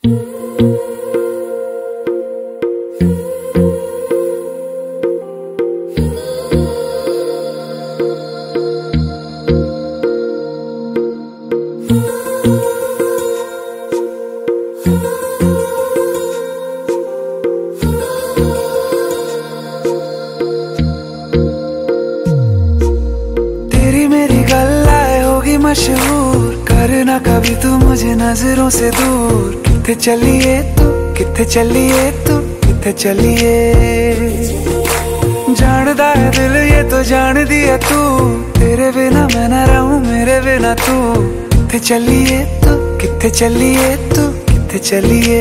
मशहूर करना कभी तू मुझे नजरों से दूर। किथे चलिए तू, किथे चलिए तू, किथे चलिए। जानदा है दिल ये तो जान दिया तू, तेरे बिना मैं ना रहूं मेरे बिना तू। किथे चलिए तू, किथे चलिए तू, किथे चलिए।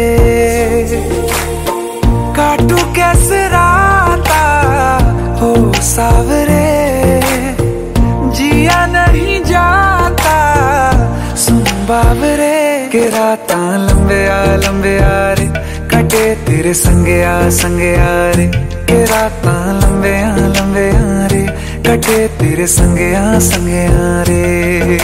काटू कैसे राता हो सावरे, जिया नहीं जाता सुन बाबरे। के रातां लंबे आ रे, कटे तेरे संगे आ रे। के रातां लंबे आ रे, कटे तेरे संगे आ रे।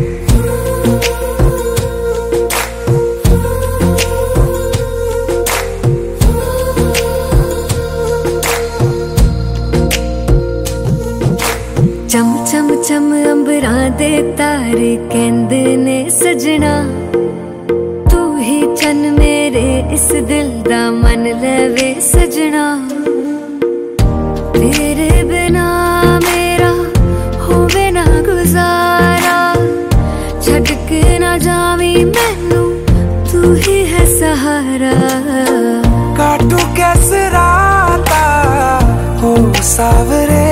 चम चम चम अंबरां दे तारे कहंदे ने सजना, तू ही चन मेरे इस दिल दा मन लवे सजना। तेरे बिना मेरा होवे ना गुजारा, छड़ के ना जावी मैनू तू ही है सहारा। काटू कैसे राता हो सावरे,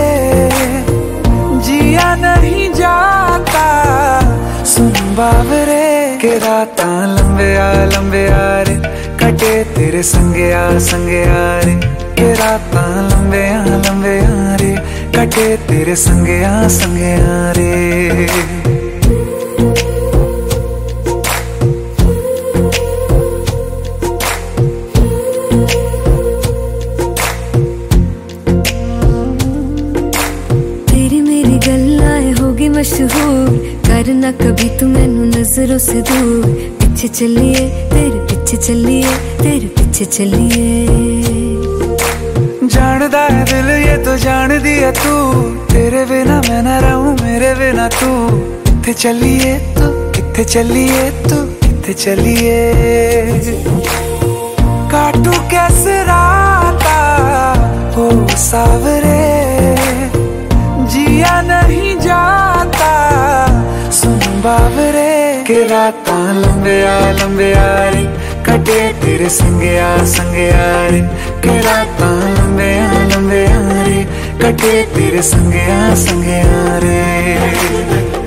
जिया नहीं जाता सुन बाबरे। के रातां लंबे आ रे, कटे तेरे संगे आ रे। के रातां लंबे आ रे, कटे तेरे संगे आ रे। मशहूर करना कभी तू मैनू नजरों से दूर। पीछे चलिए तेरे पीछे चलिए, तेरे पीछे चलिए। जानदा है दिल ये तो जान दिया तू, तेरे बिना मैं ना रहूं मेरे बिना तू। किथे चलिए तू, किथे चलिए तू, किथे चलिए। काटू कैसे राता हो सावरे, जिया नहीं जाता सुन बाबरे। के रातां लंबे आ रे, कटे तेरे संगे आ रे। के रातां लंबे आ रे, कटे तेरे संगे आ रे।